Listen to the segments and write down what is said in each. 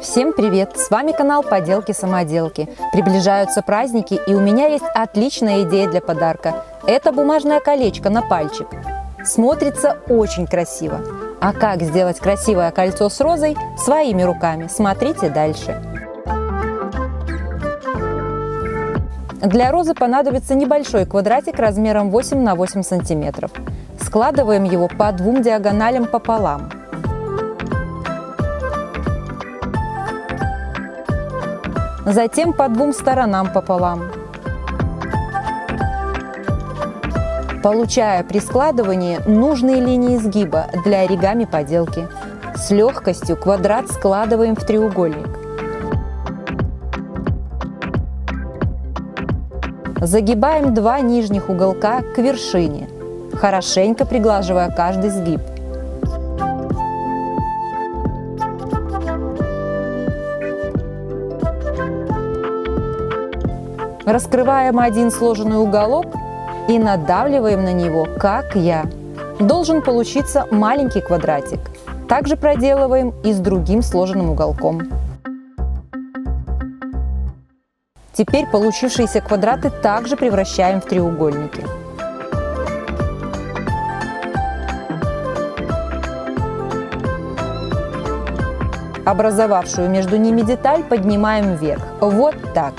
Всем привет! С вами канал Поделки-самоделки. Приближаются праздники, и у меня есть отличная идея для подарка. Это бумажное колечко на пальчик. Смотрится очень красиво. А как сделать красивое кольцо с розой своими руками? Смотрите дальше. Для розы понадобится небольшой квадратик размером 8 на 8 сантиметров. Складываем его по двум диагоналям пополам. Затем по двум сторонам пополам. Получая при складывании нужные линии изгиба для оригами поделки. С легкостью квадрат складываем в треугольник. Загибаем два нижних уголка к вершине, хорошенько приглаживая каждый сгиб. Раскрываем один сложенный уголок и надавливаем на него, как я. Должен получиться маленький квадратик. Также проделываем и с другим сложенным уголком. Теперь получившиеся квадраты также превращаем в треугольники. Образовавшую между ними деталь поднимаем вверх. Вот так.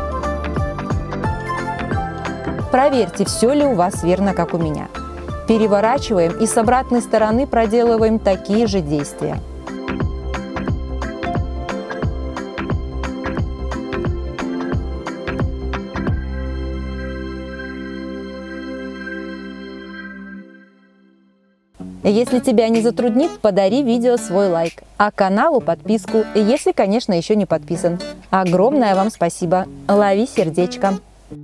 Проверьте, все ли у вас верно, как у меня. Переворачиваем и с обратной стороны проделываем такие же действия. Если тебя не затруднит, подари видео свой лайк, а каналу подписку, если, конечно, еще не подписан. Огромное вам спасибо! Лови сердечко!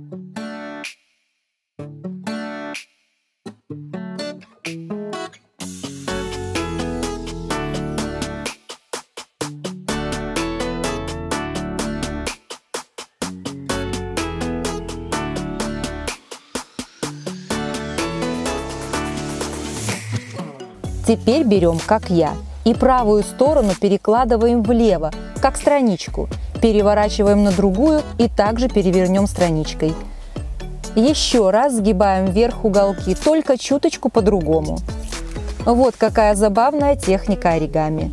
Теперь берем, как я, и правую сторону перекладываем влево, как страничку. Переворачиваем на другую и также перевернем страничкой. Еще раз сгибаем вверх уголки, только чуточку по-другому. Вот какая забавная техника оригами.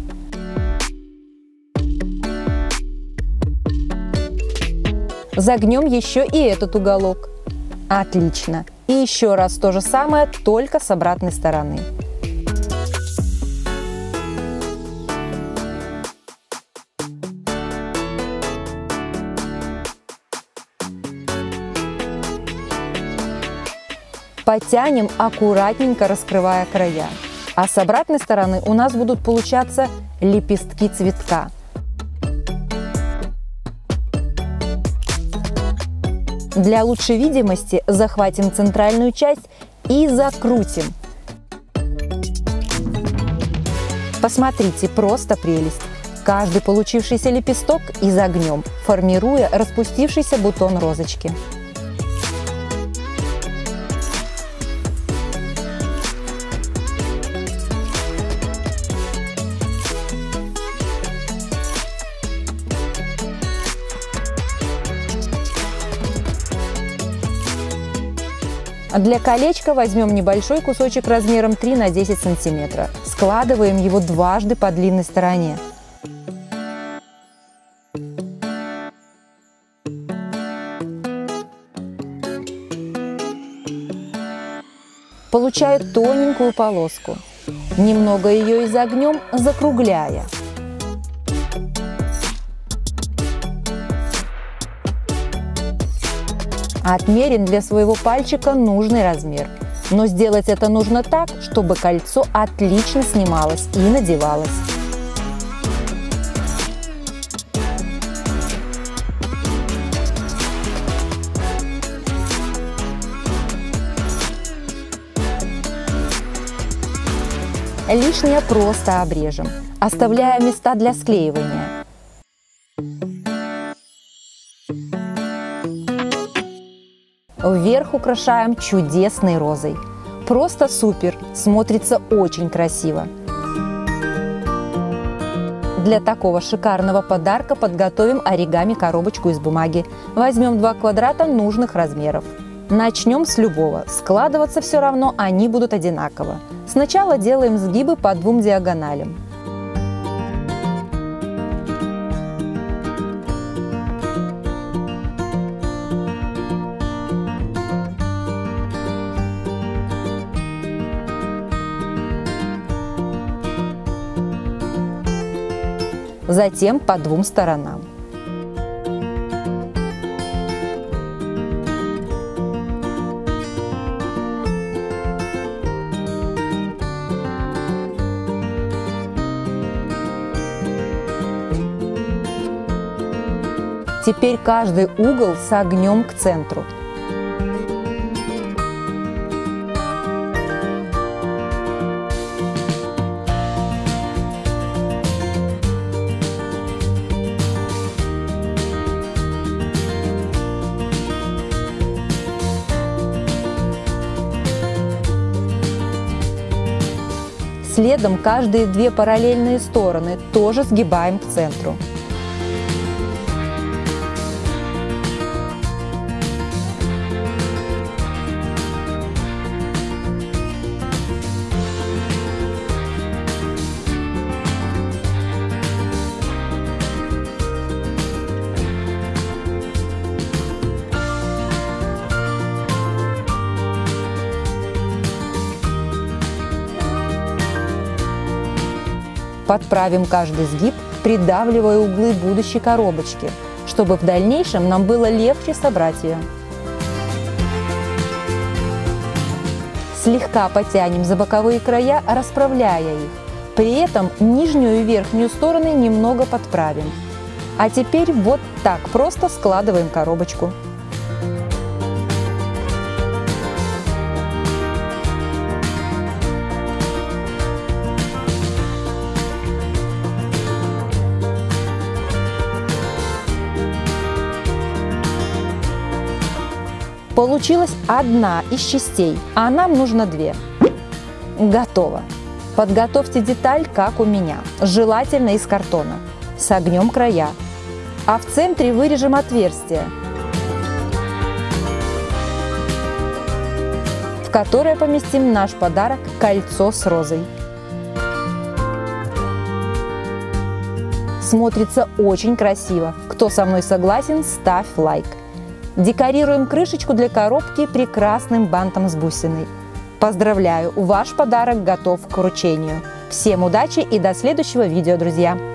Загнем еще и этот уголок. Отлично. И еще раз то же самое, только с обратной стороны. Потянем, аккуратненько раскрывая края. А с обратной стороны у нас будут получаться лепестки цветка. Для лучшей видимости захватим центральную часть и закрутим. Посмотрите, просто прелесть. Каждый получившийся лепесток изогнем, формируя распустившийся бутон розочки. Для колечка возьмем небольшой кусочек размером 3 на 10 сантиметров. Складываем его дважды по длинной стороне. Получаю тоненькую полоску. Немного ее изогнем, закругляя. Отмерим для своего пальчика нужный размер. Но сделать это нужно так, чтобы кольцо отлично снималось и надевалось. Лишнее просто обрежем, оставляя места для склеивания. Вверх украшаем чудесной розой. Просто супер! Смотрится очень красиво. Для такого шикарного подарка подготовим оригами-коробочку из бумаги. Возьмем 2 квадрата нужных размеров. Начнем с любого. Складываться все равно они будут одинаково. Сначала делаем сгибы по 2 диагоналям. Затем по 2 сторонам. Теперь каждый угол согнем к центру. Следом каждые 2 параллельные стороны тоже сгибаем к центру. Подправим каждый сгиб, придавливая углы будущей коробочки, чтобы в дальнейшем нам было легче собрать ее. Слегка потянем за боковые края, расправляя их. При этом нижнюю и верхнюю стороны немного подправим. А теперь вот так просто складываем коробочку. Получилась одна из частей, а нам нужно 2. Готово. Подготовьте деталь, как у меня, желательно из картона. Согнем края, а в центре вырежем отверстие, в которое поместим наш подарок – кольцо с розой. Смотрится очень красиво. Кто со мной согласен, ставь лайк. Декорируем крышечку для коробки прекрасным бантом с бусиной. Поздравляю, ваш подарок готов к вручению. Всем удачи и до следующего видео, друзья!